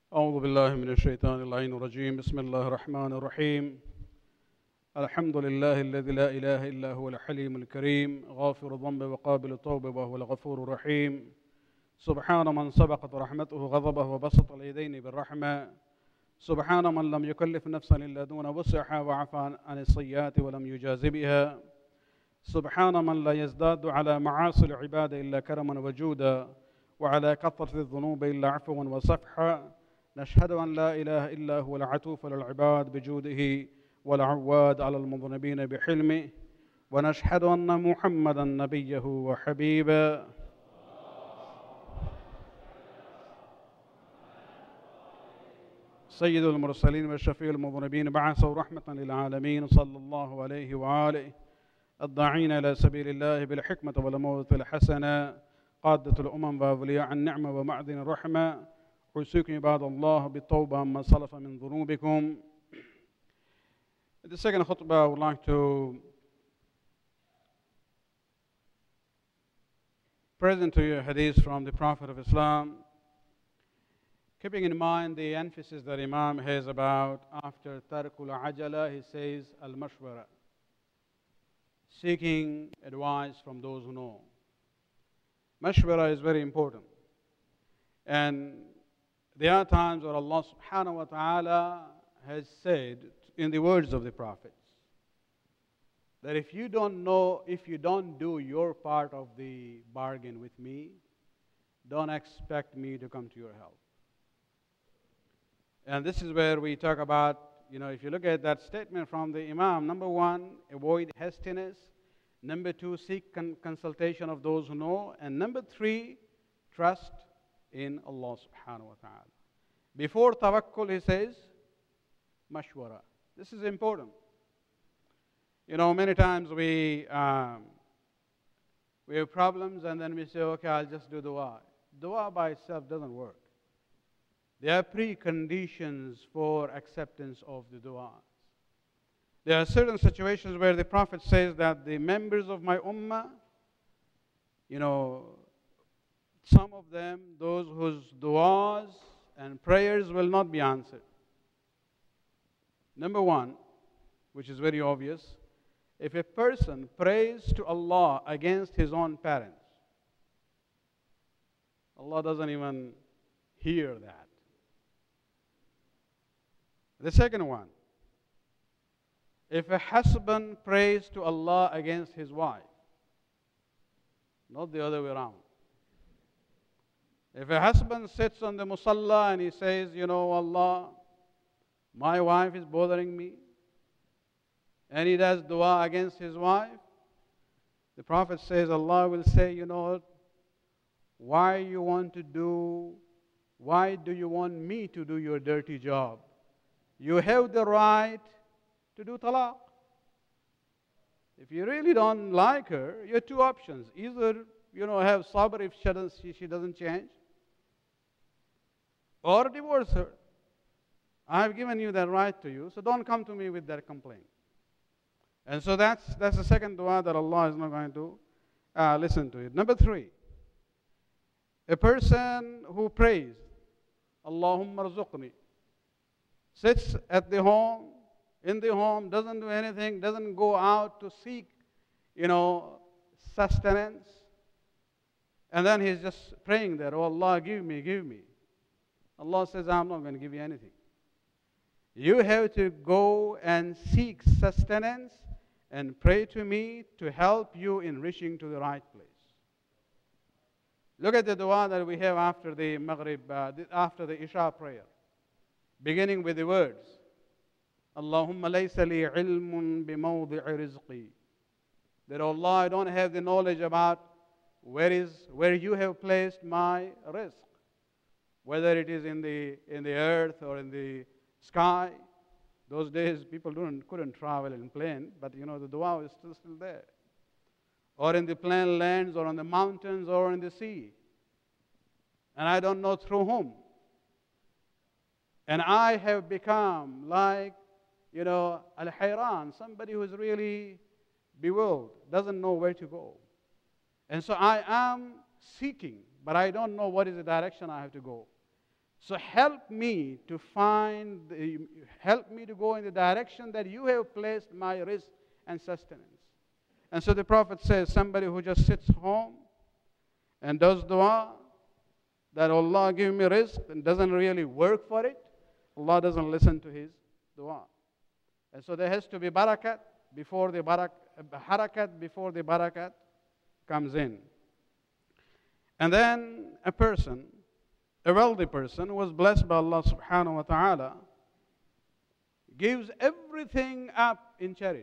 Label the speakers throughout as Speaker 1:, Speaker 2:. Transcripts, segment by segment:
Speaker 1: أعوذ بالله من الشيطان اللعين الرجيم بسم الله الرحمن الرحيم الحمد لله الذي لا إله إلا هو الحليم الكريم غافر الذنب وقابل التوب وهو الغفور الرحيم سبحان من سبقت رحمته غضبه وبسط اليدين بالرحمة سبحان من لم يكلف نفسا إلا دون وسعها وعفى عن السيئات ولم يجاز بها سبحان من لا يزداد على معاصي العباد إلا كرما وجودا وعلى كثرة الذنوب إلا عفوا وصفحا نشهد أن لا إله إلا هو العطوف للعباد بجوده والعواد على المذنبين بحلمه ونشهد أن محمدا نبيه وحبيبه سيد المرسلين والشفيع المذنبين بعثه رحمة للعالمين صلى الله عليه وآله الداعين إلى سبيل الله بالحكمة والموعظة الحسنة قادة الأمم وأولياء النعمة ومعدن الرحمة أوصيكم عباد الله بالتوبة عما سلف من ذنوبكم. The second khutbah I would like to present to you a hadith from the Prophet of Islam, keeping in mind the emphasis that Imam has about after tarkul ajala, he says al-mashwara, seeking advice from those who know. Mashwara is very important. And there are times where Allah subhanahu wa ta'ala has said in the words of the prophets that if you don't know, if you don't do your part of the bargain with me, don't expect me to come to your help. And this is where we talk about, if you look at that statement from the Imam, number one, avoid hastiness. Number two, seek consultation of those who know. And number three, trust in Allah subhanahu wa ta'ala. Before tawakkul, he says, mashwara. This is important. Many times we have problems and then we say, okay, I'll just do dua. Dua by itself doesn't work. There are preconditions for acceptance of the dua. There are certain situations where the Prophet says that the members of my ummah, some of them, those whose du'as and prayers will not be answered. Number one, which is very obvious, if a person prays to Allah against his own parents, Allah doesn't even hear that. The second one, if a husband prays to Allah against his wife, not the other way around. If a husband sits on the musalla and he says, Allah, my wife is bothering me, and he does dua against his wife, the Prophet says, Allah will say, why do you want me to do your dirty job? You have the right to do talaq. If you really don't like her, you have two options. Either, have sabr if she doesn't change, or divorce her. I have given you that right to you, so don't come to me with that complaint. And so that's the second dua that Allah is not going to listen to it. Number three, a person who prays, Allahumma rzuqni, sits at the home, in the home, doesn't do anything, doesn't go out to seek, sustenance, and then he's just praying there, oh Allah, give me, give me. Allah says, I'm not going to give you anything. You have to go and seek sustenance and pray to me to help you in reaching to the right place. Look at the dua that we have after the Maghrib, after the Isha prayer, beginning with the words, Allahumma laysa li ilmun bimawdi'i rizqi. That Allah, I don't have the knowledge about where you have placed my rizq, whether it is in the earth or in the sky. Those days people couldn't travel in plane, but the dua is still there. Or in the plain lands, or on the mountains, or in the sea. And I don't know through whom. And I have become like, al-hayran, somebody who is really bewildered, doesn't know where to go. And so I am seeking, but I don't know what is the direction I have to go. So help me to help me to go in the direction that you have placed my rizq and sustenance. And so the Prophet says, somebody who just sits home and does dua, that Allah give me rizq, and doesn't really work for it, Allah doesn't listen to his dua. And so there has to be harakat before the barakat comes in. And then a wealthy person who was blessed by Allah subhanahu wa ta'ala, gives everything up in charity.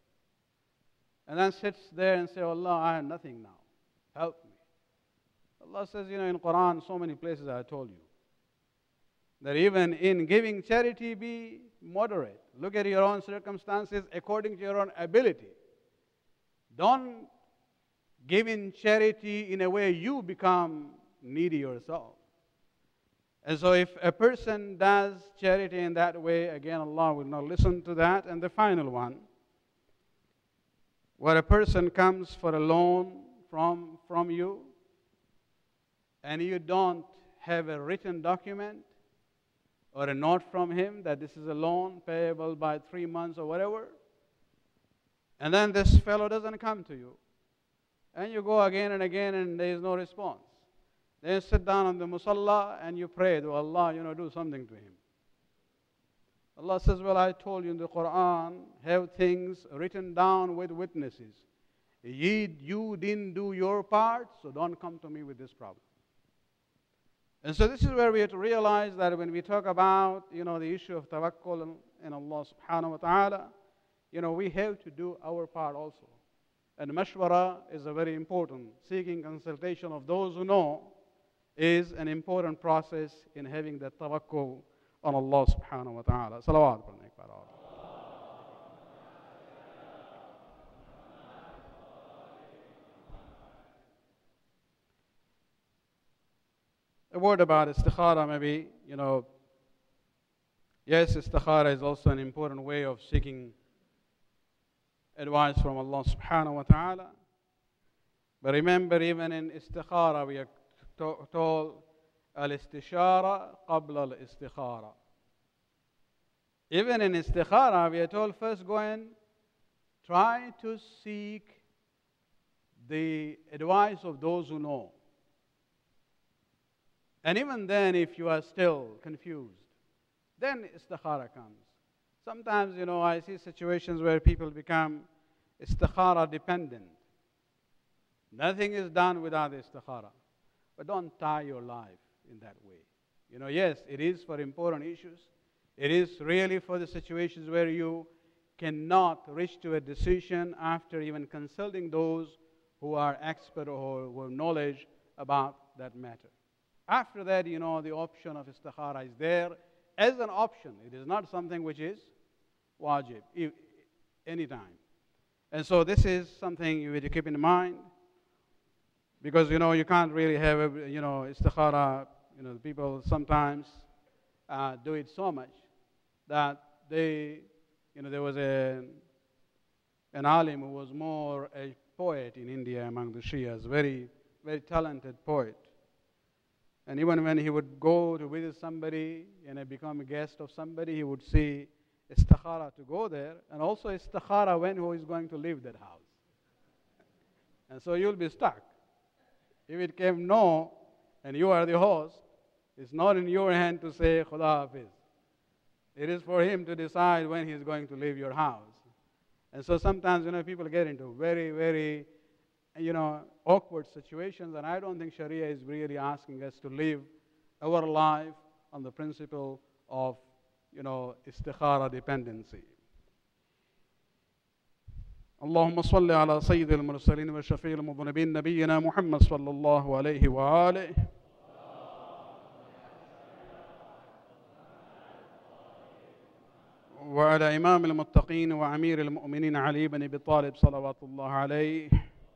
Speaker 1: And then sits there and says, Allah, I have nothing now. Help me. Allah says, in Quran, so many places I told you, that even in giving charity, be moderate. Look at your own circumstances according to your own ability. Don't give in charity in a way you become needy yourself. And so if a person does charity in that way, again, Allah will not listen to that. And the final one, where a person comes for a loan from you, and you don't have a written document or a note from him that this is a loan payable by 3 months or whatever, and then this fellow doesn't come to you, and you go again and again and there is no response. Then you sit down on the musalla and you pray to Allah, do something to him. Allah says, well, I told you in the Quran, have things written down with witnesses. You didn't do your part, so don't come to me with this problem. And so this is where we have to realize that when we talk about, the issue of tawakkul in Allah subhanahu wa ta'ala, we have to do our part also. And mashwara is a very important. Seeking consultation of those who know is an important process in having that tawakkul on Allah subhanahu wa ta'ala. s.a.w. A word about istikhara, maybe, yes, istikhara is also an important way of seeking advice from Allah subhanahu wa ta'ala. But remember, even in istikhara, we are told, al-istishara qabla al-istikhara. Even in istikhara, we are told first go and try to seek the advice of those who know. And even then, if you are still confused, then istikhara comes. Sometimes, I see situations where people become istikhara dependent. Nothing is done without istikhara. But don't tie your life in that way. Yes, it is for important issues. It is really for the situations where you cannot reach to a decision after even consulting those who are expert or who have knowledge about that matter. After that, the option of istikhara is there as an option. It is not something which is wajib, anytime. And so this is something you have to keep in mind, because, you can't really have, istikhara, people sometimes do it so much that there was an alim who was more a poet in India among the Shias, very, very talented poet. And even when he would go to visit somebody and become a guest of somebody, he would see istikhara to go there, and also istikhara when who is going to leave that house. And so you'll be stuck. If it came no, and you are the host, it's not in your hand to say Khuda Hafiz. It is for him to decide when he is going to leave your house. And so sometimes, people get into very, very, awkward situations, and I don't think Sharia is really asking us to live our life on the principle of, istikhara dependency. اللهم صل على سيد المرسلين وشفيع المذنبين نبينا محمد صلى الله عليه وآله وعلى إمام المتقين وأمير المؤمنين علي بن أبي طالب صلوات الله عليه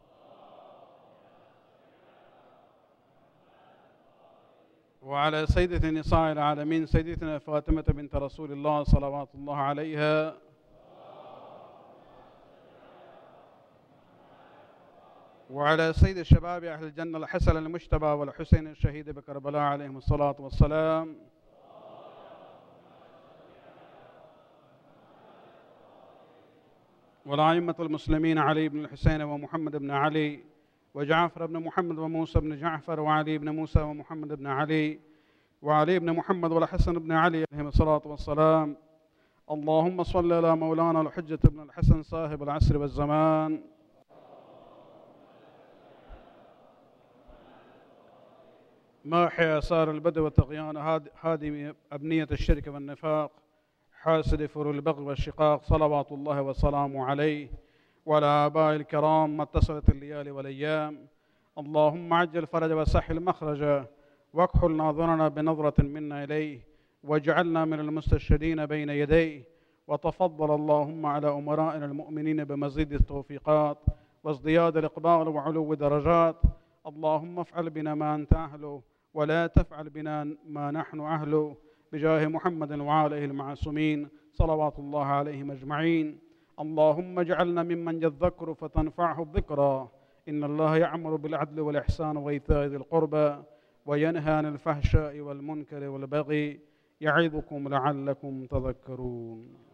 Speaker 1: وعلى سيدة نساء العالمين سيدتنا فاطمة بنت رسول الله صلوات الله عليها وعلى سيد الشباب أهل الجنة الحسن المجتبى والحسين الشهيد بكربلاء عليهم الصلاة والسلام والأئمة المسلمين علي بن الحسين ومحمد بن علي وجعفر بن محمد وموسى بن جعفر وعلي بن موسى ومحمد بن علي وعلي بن محمد والحسن بن علي عليهم الصلاة والسلام. اللهم صل على مولانا الحجة بن الحسن صاحب العصر والزمان ماحي آثار البدء وطغيان هادم أبنية الشرك والنفاق حاسد فر البغي والشقاق، صلوات الله وسلامه عليه وعلى آبائه الكرام ما اتصلت الليالي والأيام. اللهم عجل فرج وسهل مخرجا واكحل ناظرنا بنظرة منا إليه واجعلنا من المستشهدين بين يديه. وتفضل اللهم على أمرائنا المؤمنين بمزيد التوفيقات وازدياد الإقبال وعلو درجات. اللهم افعل بنا ما أنت أهله ولا تفعل بنا ما نحن أهله، بجاه محمد وآله المعصومين صلوات الله عليهم أجمعين. اللهم اجعلنا ممن يذكر فتنفعه الذكرى. إن الله يأمر بالعدل والإحسان وإيتاء ذي القربى وينهى عن الفحشاء والمنكر والبغي، يعظكم لعلكم تذكرون.